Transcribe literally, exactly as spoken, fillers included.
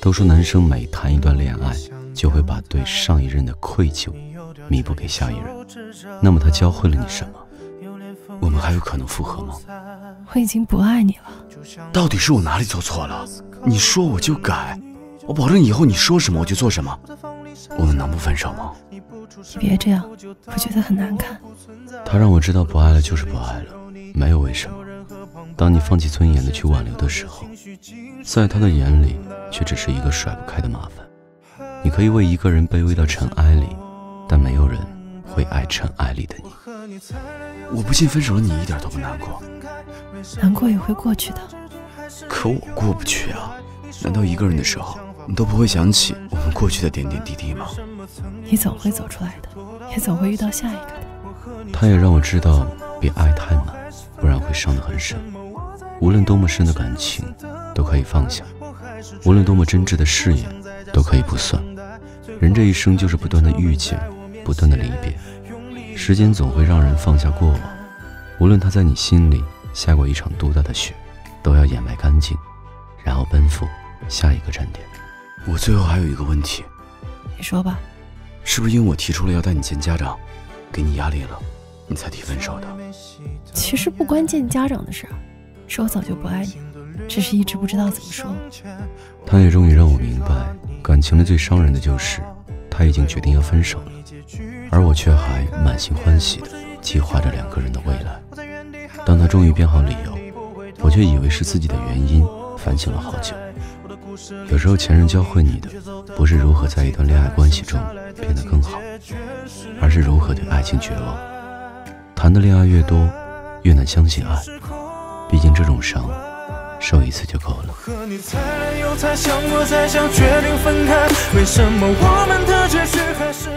都说男生每谈一段恋爱，就会把对上一任的愧疚弥补给下一任。那么他教会了你什么？我们还有可能复合吗？ 我已经不爱你了。 到底是我哪里做错了？你说我就改，我保证以后你说什么我就做什么。我们能不分手吗？ 你别这样，我觉得很难看。 他让我知道不爱了就是不爱了，没有为什么。当你放弃尊严的去挽留的时候，在他的眼里却只是一个甩不开的麻烦。你可以为一个人卑微到尘埃里，但没有人会爱尘埃里的你。 我不信分手了你一点都不难过。 难过也会过去的。 可我过不去啊。难道一个人的时候你都不会想起我们过去的点点滴滴吗？ 你总会走出来的，也总会遇到下一个的。 他也让我知道别爱太满，不然会伤得很深。无论多么深的感情都可以放下，无论多么真挚的誓言都可以不算。人这一生就是不断的遇见，不断的离别。时间总会让人放下过往，无论他在你心里下过一场多大的雪，都要掩埋干净，然后奔赴下一个站点。 我最后还有一个问题。 你说吧。 是不是因为我提出了要带你见家长，给你压力了，你才提分手的？ 其实不关见家长的事儿，是我早就不爱你，只是一直不知道怎么说。 他也终于让我明白，感情里最伤人的就是他已经决定要分手了，而我却还满心欢喜的计划着两个人的未来。当他终于编好理由，我却以为是自己的原因，反省了好久。有时候前任教会你的不是如何在一段恋爱关系中变得更好，而是如何对爱情绝望。谈的恋爱越多，越难相信爱，毕竟这种伤受一次就够了。 和你猜了又猜，想过再想，决定分开，为什么我们的结局还是